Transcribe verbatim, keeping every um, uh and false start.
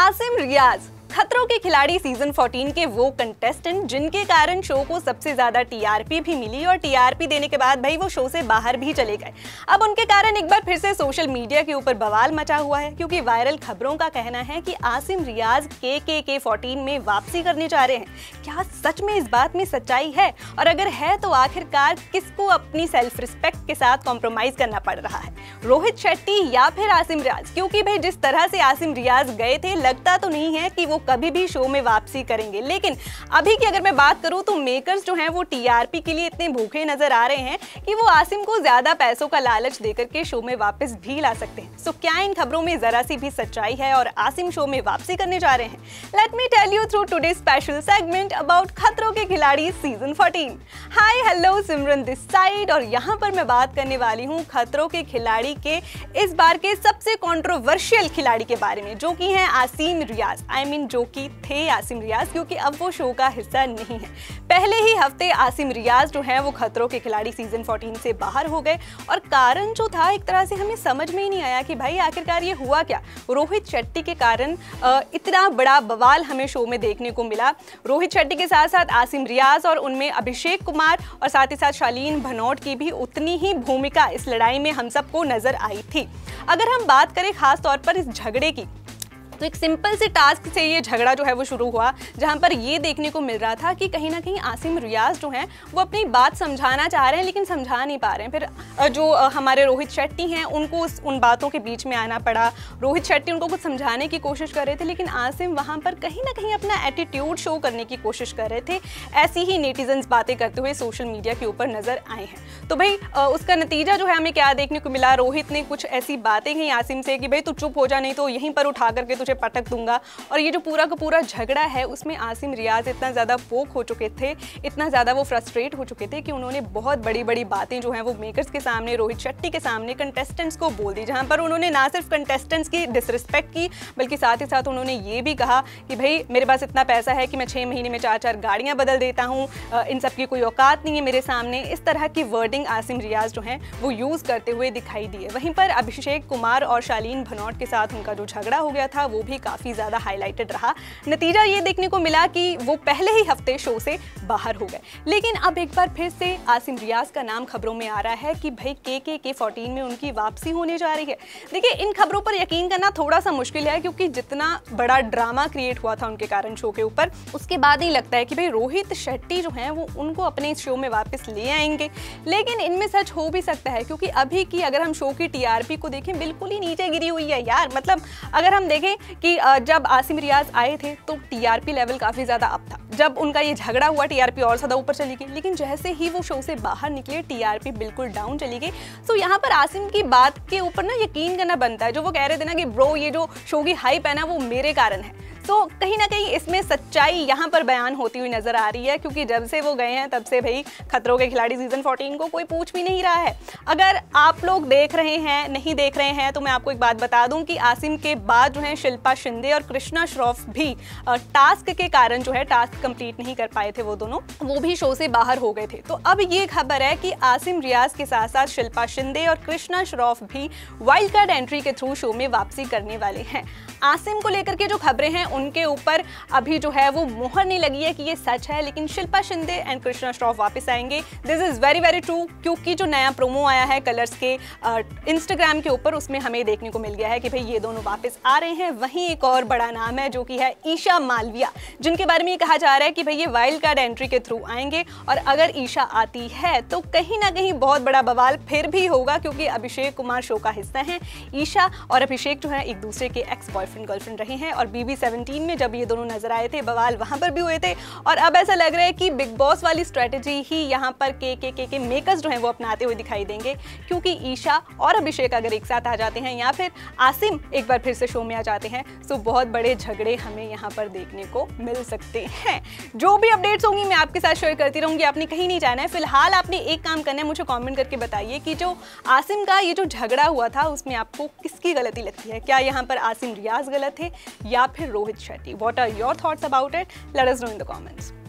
आसिम रियाज खतरों के खिलाड़ी सीजन चौदह के वो कंटेस्टेंट जिनके कारण शो को सबसे ज्यादा टीआरपी भी मिली और टीआरपी देने के बाद भाई वो शो से बाहर भी चले गए। अब उनके कारण एक बार फिर से सोशल मीडिया के ऊपर बवाल मचा हुआ है, क्योंकि वायरल खबरों का कहना है कि आसिम रियाज के के के चौदह में वापसी करने जा रहे हैं। क्या सच में इस बात में सच्चाई है, और अगर है तो आखिरकार किसको अपनी सेल्फ रिस्पेक्ट के साथ कॉम्प्रोमाइज करना पड़ रहा है, रोहित शेट्टी या फिर आसिम रियाज? क्योंकि भाई जिस तरह से आसिम रियाज गए थे, लगता तो नहीं है कि वो कभी भी शो में वापसी करेंगे। लेकिन अभी की अगर मैं बात करूं तो मेकर्स जो हैं वो टीआरपी के लिए इतने भूखे नजर आ रहे हैं कि वो आसिम को ज्यादा पैसों का लालच देकर के शो में वापस भी ला सकते हैं। सो क्या इन खबरों में जरा सी भी सच्चाई है और आसिम शो में वापसी करने जा रहे हैं? Let me tell you through today special segment about Khatron Ke Khiladi season चौदह। Hi hello, Simran this side, और यहाँ पर मैं बात करने वाली हूँ खतरों के खिलाड़ी के इस बार के सबसे कंट्रोवर्शियल खिलाड़ी के बारे में, जो कि हैं आसिम रियाज। आई मीन जो कि थे आसिम रियाज, क्योंकि अब वो शो का हिस्सा नहीं है। पहले ही हफ्ते आसिम रियाज जो हैं वो खतरों के खिलाड़ी सीजन चौदह से बाहर हो गए, और कारण जो था एक तरह से हमें समझ में ही नहीं आया कि भाई आखिरकार ये हुआ क्या। रोहित शेट्टी के कारण इतना बड़ा बवाल हमें शो में देखने को मिला। रोहित शेट्टी के साथ साथ आसिम रियाज और उनमें अभिषेक कुमार और साथ ही साथ शालीन भनोट की भी उतनी ही भूमिका इस लड़ाई में हम सबको नजर आई थी। अगर हम बात करें खास तौर पर इस झगड़े की, तो एक सिंपल से टास्क से ये झगड़ा जो है वो शुरू हुआ, जहां पर ये देखने को मिल रहा था कि कहीं ना कहीं आसिम रियाज जो हैं वो अपनी बात समझाना चाह रहे हैं लेकिन समझा नहीं पा रहे हैं। फिर जो हमारे रोहित शेट्टी हैं उनको उन बातों के बीच में आना पड़ा। रोहित शेट्टी उनको कुछ समझाने की कोशिश कर रहे थे, लेकिन आसिम वहां पर कहीं ना कहीं अपना एटीट्यूड शो करने की कोशिश कर रहे थे। ऐसी ही नेटिजन्स बातें करते हुए सोशल मीडिया के ऊपर नजर आए हैं। तो भाई उसका नतीजा जो है हमें क्या देखने को मिला, रोहित ने कुछ ऐसी बातें कही आसिम से कि भाई तू चुप हो जा, नहीं तो यहीं पर उठा करके तुझे पटक दूंगा। और ये जो पूरा का पूरा झगड़ा है उसमें आसिम रियाज इतना ज्यादा पोक हो चुके थे, इतना ज्यादा वो फ्रस्ट्रेट हो चुके थे कि उन्होंने बहुत बड़ी बड़ी बातें जो हैं वो मेकर्स के सामने, रोहित शेट्टी के सामने, कंटेस्टेंट्स को बोल दी, जहां पर उन्होंने ना सिर्फ कंटेस्टेंट्स की डिसरिस्पेक्ट की बल्कि साथ ही साथ उन्होंने ये भी कहा कि भाई मेरे पास इतना पैसा है कि मैं छह महीने में चार चार गाड़ियां बदल देता हूं, इन सब की कोई औकात नहीं है मेरे सामने। इस तरह की वर्डिंग आसिम रियाज जो हैं वो यूज करते हुए दिखाई दिए। वहीं पर अभिषेक कुमार और शालीन भनोट के साथ उनका जो झगड़ा हो गया था वो भी काफी ज्यादा हाईलाइटेड रहा। नतीजा ये देखने को मिला कि वो पहले ही हफ्ते शो से बाहर हो गए। लेकिन अब एक बार फिर से आसिम रियाज का नाम खबरों में आ रहा है कि भाई के के के चौदह में उनकी वापसी होने जा रही है। देखिए, इन खबरों पर यकीन करना थोड़ा सा मुश्किल है, क्योंकि जितना बड़ा ड्रामा क्रिएट हुआ था उनके कारण शो के ऊपर, उसके बाद ही लगता है कि भाई रोहित शेट्टी जो हैं वो उनको अपने शो में वापस ले आएंगे। लेकिन इनमें सच हो भी सकता है, क्योंकि अभी की अगर हम शो की टीआरपी को देखें बिल्कुल ही नीचे गिरी हुई है यार। मतलब अगर हम देखें कि जब आसिम रियाज आए थे तो टीआरपी लेवल काफी ज्यादा अप था, जब उनका ये झगड़ा हुआ टीआरपी और ज्यादा ऊपर चली गई, लेकिन जैसे ही वो शो से बाहर निकले टीआरपी बिल्कुल डाउन चली गई। सो यहाँ पर आसिम की बात के ऊपर ना यकीन करना बनता है, जो वो कह रहे थे ना कि ब्रो ये जो शो की हाइप है ना वो मेरे कारण है। तो कहीं ना कहीं इसमें सच्चाई यहाँ पर बयान होती हुई नजर आ रही है, क्योंकि जब से वो गए हैं तब से भाई खतरों के खिलाड़ी सीजन चौदह को कोई पूछ भी नहीं रहा है। अगर आप लोग देख रहे हैं, नहीं देख रहे हैं, तो मैं आपको एक बात बता दूं कि आसिम के बाद जो है शिल्पा शिंदे और कृष्णा श्रॉफ भी टास्क के कारण जो है टास्क कंप्लीट नहीं कर पाए थे, वो दोनों वो भी शो से बाहर हो गए थे। तो अब ये खबर है कि आसिम रियाज के साथ साथ शिल्पा शिंदे और कृष्णा श्रॉफ भी वाइल्ड कार्ड एंट्री के थ्रू शो में वापसी करने वाले हैं। आसिम को लेकर के जो खबरें हैं उनके ऊपर अभी जो है वो मोहर नहीं लगी है कि ये सच है, लेकिन शिल्पा शिंदे एंड कृष्णा श्रॉफ वापस आएंगे। This is very very true, क्योंकि जो नया प्रोमो आया है कलर्स के इंस्टाग्राम के ऊपर, उसमें हमें देखने को मिल गया है कि भाई ये दोनों वापस आ रहे हैं। वहीं एक और बड़ा नाम है जो कि है ईशा मालविया, जिनके बारे में ये कहा जा रहा है कि भाई ये वाइल्ड कार्ड एंट्री के थ्रू आएंगे, और अगर ईशा आती है तो कहीं ना कहीं बहुत बड़ा बवाल फिर भी होगा, क्योंकि अभिषेक कुमार शो का हिस्सा हैं। ईशा और अभिषेक जो है एक दूसरे के एक्स बॉयफ्रेंड गर्लफ्रेंड रहे हैं, और बीबी सत्रह में जब ये दोनों नजर आए थे बवाल वहां पर भी हुए थे। और अब ऐसा लग रहा है कि बिग बॉस वाली स्ट्रेटेजी ही यहाँ पर के के के के मेकर्स जो हैं वो अपनाते हुए दिखाई देंगे, क्योंकि ईशा और अभिषेक अगर एक साथ आ जाते हैं या फिर आसिम एक बार फिर से शो में आ जाते हैं, तो बहुत बड़े झगड़े हमें यहाँ पर देखने को मिल सकते हैं। जो भी अपडेट्स होंगी मैं आपके साथ शेयर करती रहूंगी, आपने कहीं नहीं जाना है। फिलहाल आपने एक काम करना है, मुझे कॉमेंट करके बताइए कि जो आसिम का ये जो झगड़ा हुआ था उसमें आपको किसकी गलती लगती है। क्या यहाँ पर आसिम रियाज गलत थे या फिर Rohit Shetty? What are your thoughts about it? Let us know in the comments.